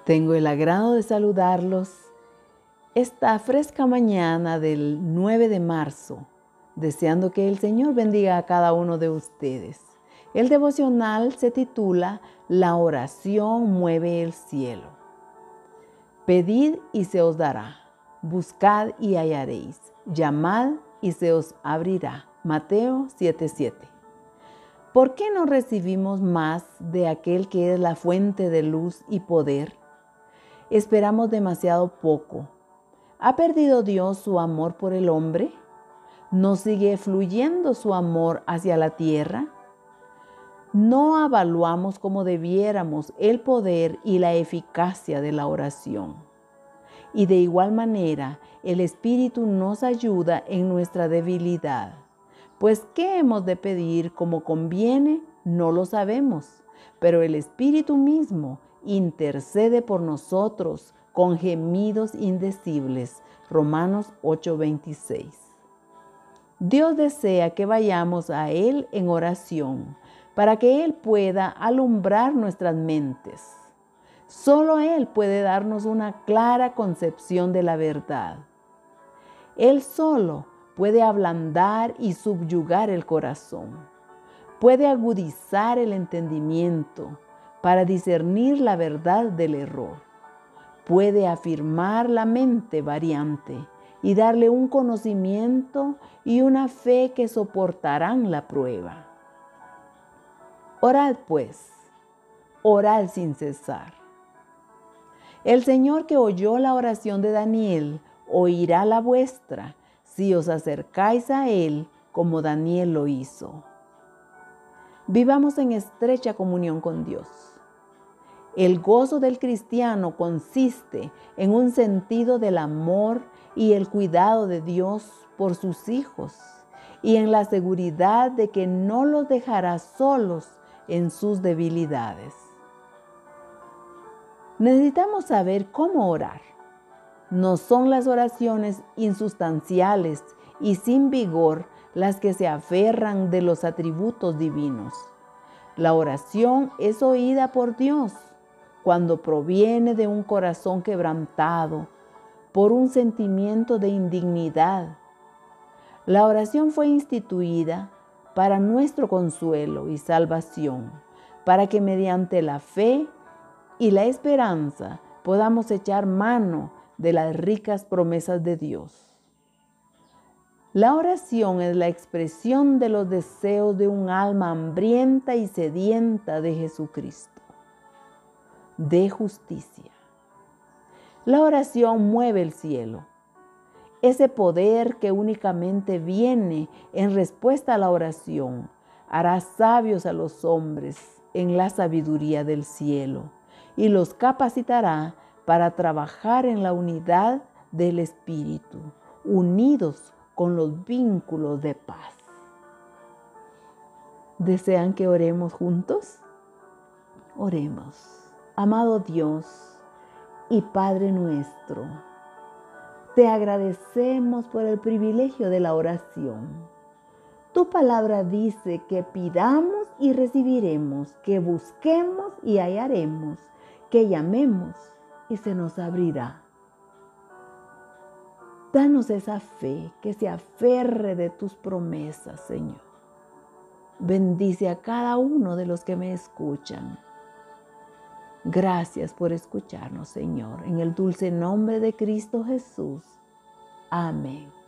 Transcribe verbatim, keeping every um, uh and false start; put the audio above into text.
Tengo el agrado de saludarlos esta fresca mañana del nueve de marzo, deseando que el Señor bendiga a cada uno de ustedes. El devocional se titula La oración mueve el cielo. Pedid y se os dará, buscad y hallaréis, llamad y se os abrirá. Mateo siete siete. ¿Por qué no recibimos más de aquel que es la fuente de luz y poder? Esperamos demasiado poco. ¿Ha perdido Dios su amor por el hombre? ¿No sigue fluyendo su amor hacia la tierra? No evaluamos como debiéramos el poder y la eficacia de la oración. Y de igual manera, el Espíritu nos ayuda en nuestra debilidad. Pues, ¿qué hemos de pedir como conviene? No lo sabemos, pero el Espíritu mismo intercede por nosotros con gemidos indecibles. Romanos ocho veintiséis. Dios desea que vayamos a Él en oración, para que Él pueda alumbrar nuestras mentes. Solo Él puede darnos una clara concepción de la verdad. Él solo puede ablandar y subyugar el corazón. Puede agudizar el entendimiento para discernir la verdad del error. Puede afirmar la mente variante y darle un conocimiento y una fe que soportarán la prueba. Orad pues, orad sin cesar. El Señor que oyó la oración de Daniel, oirá la vuestra, si os acercáis a Él como Daniel lo hizo. Vivamos en estrecha comunión con Dios. El gozo del cristiano consiste en un sentido del amor y el cuidado de Dios por sus hijos y en la seguridad de que no los dejará solos en sus debilidades. Necesitamos saber cómo orar. No son las oraciones insustanciales y sin vigor las que se aferran de los atributos divinos. La oración es oída por Dios cuando proviene de un corazón quebrantado por un sentimiento de indignidad. La oración fue instituida para nuestro consuelo y salvación, para que mediante la fe y la esperanza podamos echar mano de las ricas promesas de Dios. La oración es la expresión de los deseos de un alma hambrienta y sedienta de Jesucristo, de justicia. La oración mueve el cielo. Ese poder que únicamente viene en respuesta a la oración hará sabios a los hombres en la sabiduría del cielo y los capacitará para trabajar en la unidad del Espíritu, unidos con los vínculos de paz. ¿Desean que oremos juntos? Oremos. Amado Dios y Padre nuestro, te agradecemos por el privilegio de la oración. Tu palabra dice que pidamos y recibiremos, que busquemos y hallaremos, que llamemos y se nos abrirá. Danos esa fe que se aferre de tus promesas, Señor. Bendice a cada uno de los que me escuchan. Gracias por escucharnos, Señor, en el dulce nombre de Cristo Jesús. Amén.